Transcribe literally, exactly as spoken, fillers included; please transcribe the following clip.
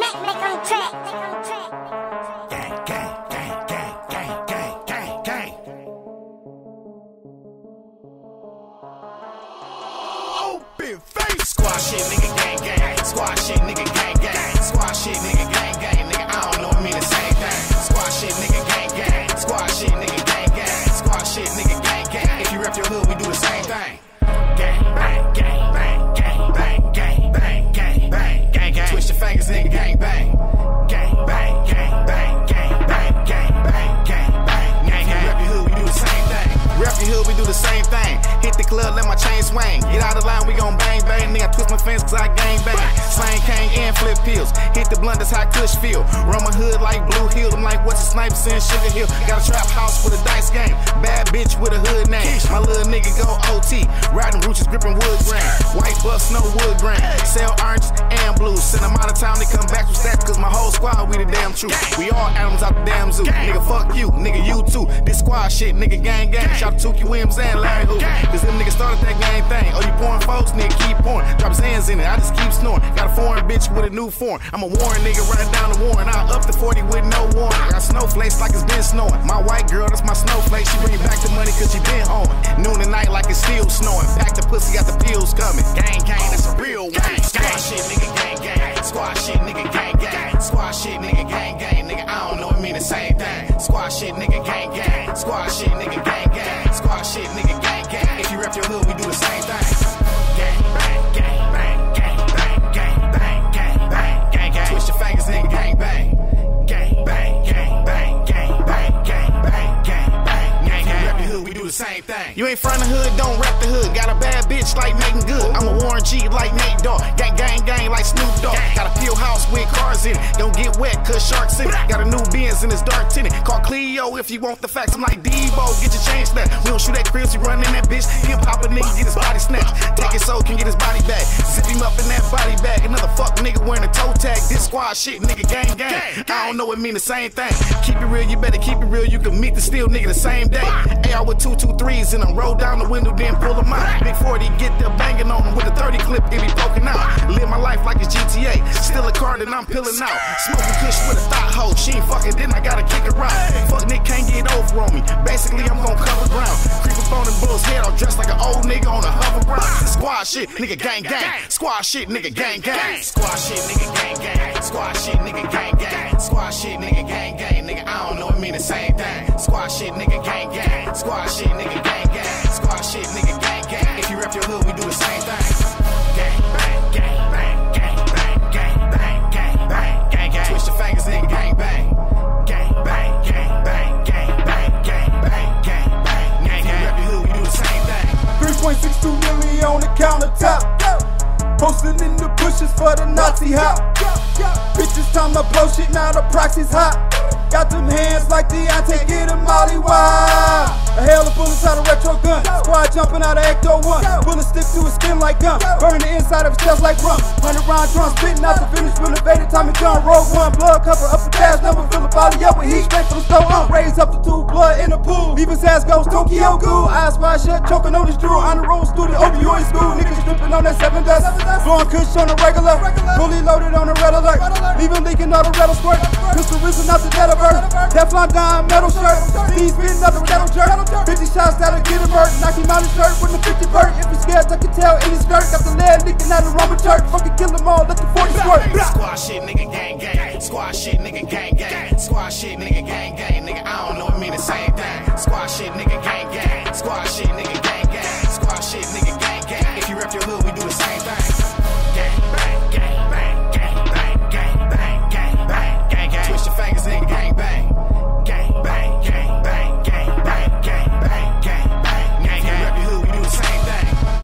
track, make on track. Gang, gang, gang, gang, gang, gang, gang, gang. Open face. Squad shit, nigga, gang, gang. Squad shit, nigga, gang, gang. Squad shit, nigga, gang, gang. Nigga, I don't know, it mean the same thing. Squad shit, nigga, gang, gang. Squad shit, nigga, gang, gang. Squad shit, nigga, gang, gang. If you rep your hood, we do the same thing. Gang, bang, gang, bang, gang, bang, gang, bang, gang, bang, gang, gang. Twist your fingers, nigga, gang, bang. Gang, bang, gang, bang, gang, bang, gang, bang, gang, bang, gang, gang. Rep your hood, we do the same thing. Rep your hood, we do the same thing. Hit the club, let my chain swing. Get out of line, we gon' bang, bang. Nigga, I twist my fingers cause I gang bang. Slang cane and flip pills. Hit the blunt, that's how Kush feel. Run my hood like Blue Hill. I'm like, what's the snipers in Sugar Hill? Got a trap house with a dice game. Bad bitch with a hood name. My little nigga go O T. Riding rooches, gripping wood grain. White bucks, no wood grain. Sell oranges and blues. Send them out of town, they come back with stats. Cause my whole squad, we the damn truth. We all animals out the damn zoo. Nigga, fuck you. Nigga, you too. This squad shit, nigga, gang gang. Shout to Tukey Williams and Larry Hoover. Cause them niggas started that gang thing. Oh, you pouring folks? Nigga, keep pouring. Drop his hands in it, I just keep snoring. Got a foreign bitch with a new form. I'm a Warren nigga, running down the Warren. I up to forty with no warrant. I got snowflakes like it's been snowing. My white girl, that's my snowflake. She bring back the money cause she been home. Noon and night like it's still snowing. Pack the pussy, got the pills coming. Gang gang, that's a real one. Squad shit, nigga, gang gang. Squad shit, nigga, gang gang. Squad shit, nigga, gang gang. Nigga, I don't know, it mean the same thing. Squad shit, nigga, gang gang. Squad shit, nigga, gang gang. Squad shit, nigga, gang gang. If you rep your hood, we do the same thing. Gang bang, gang bang, gang bang, gang bang, gang bang, gang gang. Twist your fingers, nigga, gang bang. Gang bang, gang bang, gang bang, gang bang, gang bang, gang gang. Rep your hood, we do the same thing. You ain't from the hood, don't rep the hood. Got a bad bitch like Megan Good. I'm a Warren G like Nate Dogg. Gang gang gang like Snoop Dogg. Got a peel house with cars in it. Don't get wet cause sharks in it. Got a new Benz in this dark tinted. Call Cleo if you want the facts. I'm like Debo, get your chain snatched. We don't shoot at cribs, we run in that bitch. Hip hop a nigga, get his body snatched. Take his soul, can get his body back. Zip him up in that body bag. Another fuck nigga wearing a toe tag. This squad shit, nigga, gang gang. I don't know, it mean the same thing. Keep it real, you better keep it real. You can meet the steel nigga the same day. A R with two two threes in them. Roll down the window, then pull them out. Big forty, get there banging on them with a thirty clip, it be poking out. Live my life like it's G T A. Still a card and I'm peeling out. Smoking kush with a thought hoe. She ain't fucking, then I gotta kick her out. Fuck Nick can't get over on me. Basically, I'm gon' cover ground. Creep up on them bulls head, I'll dress like an old nigga on a hoverboard. Squad shit, nigga, gang gang. Squad shit, nigga, gang gang. Squad shit, nigga, gang gang. Squad shit, nigga, gang gang. Squad shit, nigga, gang gang. Nigga, I don't know, it mean the same thing. Squad shit, nigga, gang gang. Squad shit, nigga, gang gang. Squad shit, nigga, gang gang. If you rep your hood, we do the same thing. Gang bang, gang bang, gang bang, gang bang, gang bang, gang gang. Twist your fingers, nigga, gang bang. Gang bang, gang bang, gang bang, gang bang, gang bang, gang gang. If you rep your hood, we do the same thing. three point six two million on the countertop. Posting in the bushes for the Nazi hop. Bitches time to blow shit, now the proxy's hot. Got them hands like Deontay, get a molly wide. A hail of bullets out of retro gun. Squad jumping out of Ecto one. Bullets stick to his skin like gum. Burn the inside of his chest like rum. Hundred round drum spitting out the finish. Will evaded Tommy John. Rogue one blood cover up the dash number. Fill the body up with heat straight from the stove up. Raise up the two blood in the pool. Leave his ass goes Tokyo Ghoul. Eyes wide shut, choking on his drool. On the road studio, opioid school. Niggas dripping on that seven dust. Blowing kush on the regular. Fully loaded on the red alert. Leave him leaking all the red squirt. Crystal risen out the dead of earth. Teflon dime metal shirt. Steve's spitting out the metal jerk. fifty shots that'll get him hurt. Knock him out his shirt with the fifty vert. If you're scared, tuck your tail in his skirt. Got the lead leaking out the Roman church. Fucking kill them all, let the forty squirt. Squad shit, nigga, gang gang. Squad shit, nigga, gang gang. Squad shit, nigga, gang gang. Nigga, I don't know, it mean the same thing. Squad shit, nigga, gang gang. Squad shit, nigga,